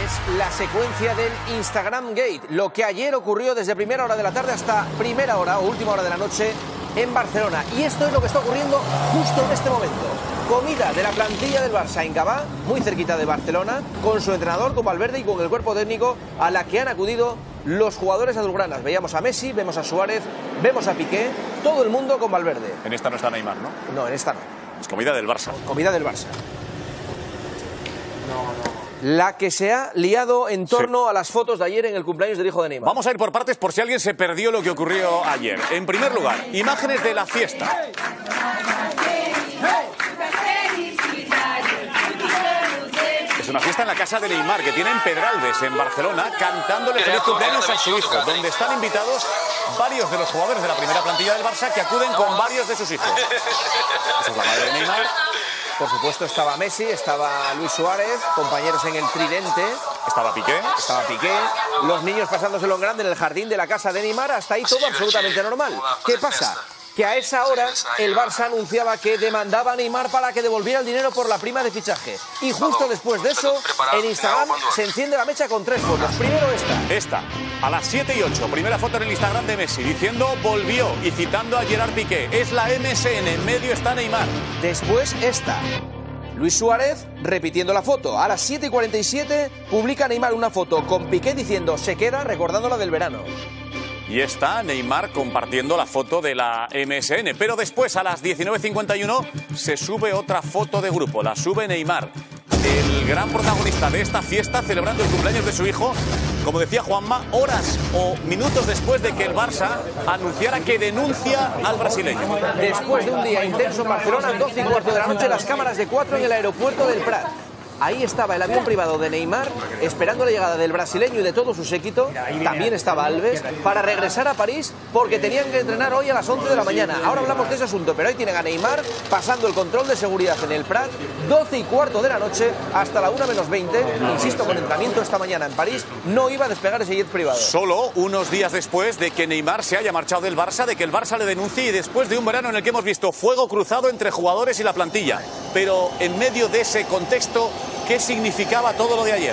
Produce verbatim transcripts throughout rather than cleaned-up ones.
es la secuencia del Instagram Gate, lo que ayer ocurrió desde primera hora de la tarde hasta primera hora o última hora de la noche en Barcelona. Y esto es lo que está ocurriendo justo en este momento. Comida de la plantilla del Barça en Gavà, muy cerquita de Barcelona, con su entrenador, con Valverde y con el cuerpo técnico a la que han acudido los jugadores azulgranas. Veíamos a Messi, vemos a Suárez, vemos a Piqué, todo el mundo con Valverde. En esta no está Neymar, ¿no? No, en esta no. Es comida del Barça. Comida del Barça. La que se ha liado en torno sí. a las fotos de ayer en el cumpleaños del hijo de Neymar. Vamos a ir por partes por si alguien se perdió lo que ocurrió ayer. En primer lugar, imágenes de la fiesta. Es una fiesta en la casa de Neymar que tiene en Pedralbes, en Barcelona, cantándole feliz cumpleaños a su hijo, donde están invitados varios de los jugadores de la primera plantilla del Barça que acuden con varios de sus hijos. Esa es la madre de Neymar. Por supuesto estaba Messi, estaba Luis Suárez, compañeros en el tridente. Estaba Piqué. Estaba Piqué. Los niños pasándoselo en grande en el jardín de la casa de Neymar. Hasta ahí todo absolutamente normal. ¿Qué pasa? Que a esa hora el Barça anunciaba que demandaba a Neymar para que devolviera el dinero por la prima de fichaje. Y justo después de eso, en Instagram se enciende la mecha con tres fotos. Primero esta. Esta, a las siete y ocho, primera foto en el Instagram de Messi, diciendo volvió y citando a Gerard Piqué. Es la M S N, en medio está Neymar. Después esta. Luis Suárez repitiendo la foto. A las siete y cuarenta y siete publica Neymar una foto con Piqué diciendo se queda, recordando la del verano. Y está Neymar compartiendo la foto de la M S N. Pero después, a las diecinueve cincuenta y uno, se sube otra foto de grupo. La sube Neymar, el gran protagonista de esta fiesta, celebrando el cumpleaños de su hijo. Como decía Juanma, horas o minutos después de que el Barça anunciara que denuncia al brasileño. Después de un día intenso en Barcelona, doce y cuarto de la noche, las cámaras de cuatro en el aeropuerto del Prat. Ahí estaba el avión privado de Neymar, esperando la llegada del brasileño y de todo su séquito. También estaba Alves, para regresar a París, porque tenían que entrenar hoy a las once de la mañana. Ahora hablamos de ese asunto, pero hoy tienen a Neymar pasando el control de seguridad en el Prat, doce y cuarto de la noche, hasta la una menos veinte. Insisto, con entrenamiento esta mañana en París, no iba a despegar ese jet privado. Solo unos días después de que Neymar se haya marchado del Barça, de que el Barça le denuncie y después de un verano en el que hemos visto fuego cruzado entre jugadores y la plantilla. Pero en medio de ese contexto, ¿qué significaba todo lo de ayer?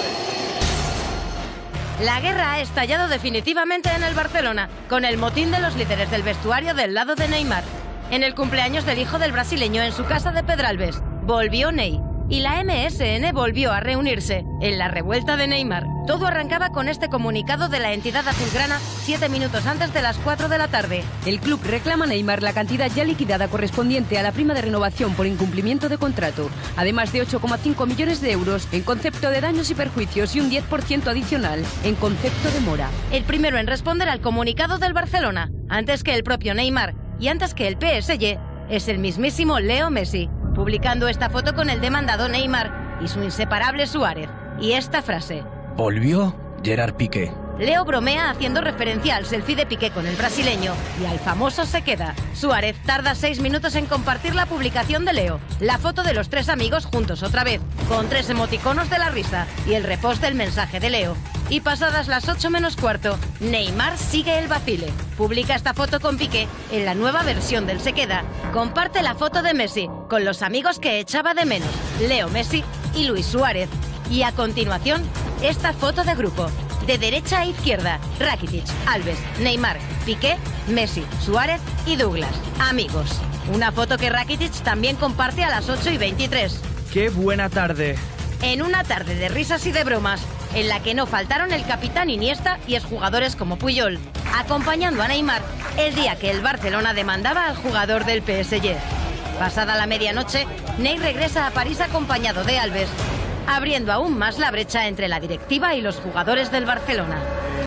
La guerra ha estallado definitivamente en el Barcelona, con el motín de los líderes del vestuario del lado de Neymar. En el cumpleaños del hijo del brasileño en su casa de Pedralbes, volvió Ney. Y la M S N volvió a reunirse en la revuelta de Neymar. Todo arrancaba con este comunicado de la entidad azulgrana siete minutos antes de las cuatro de la tarde. El club reclama a Neymar la cantidad ya liquidada correspondiente a la prima de renovación por incumplimiento de contrato, además de ocho coma cinco millones de euros en concepto de daños y perjuicios y un diez por ciento adicional en concepto de mora. El primero en responder al comunicado del Barcelona, antes que el propio Neymar y antes que el P S G, es el mismísimo Leo Messi, publicando esta foto con el demandado Neymar y su inseparable Suárez. Y esta frase: volvió Gerard Piqué. Leo bromea haciendo referencia al selfie de Piqué con el brasileño y al famoso se queda. Suárez tarda seis minutos en compartir la publicación de Leo, la foto de los tres amigos juntos otra vez, con tres emoticonos de la risa y el repost del mensaje de Leo. Y pasadas las ocho menos cuarto, Neymar sigue el vacile. Publica esta foto con Piqué en la nueva versión del se queda. Comparte la foto de Messi con los amigos que echaba de menos, Leo Messi y Luis Suárez. Y a continuación, esta foto de grupo. De derecha a izquierda, Rakitic, Alves, Neymar, Piqué, Messi, Suárez y Douglas. Amigos. Una foto que Rakitic también comparte a las ocho y veintitrés. ¡Qué buena tarde! En una tarde de risas y de bromas, en la que no faltaron el capitán Iniesta y exjugadores como Puyol, acompañando a Neymar el día que el Barcelona demandaba al jugador del P S G. Pasada la medianoche, Ney regresa a París acompañado de Alves, abriendo aún más la brecha entre la directiva y los jugadores del Barcelona.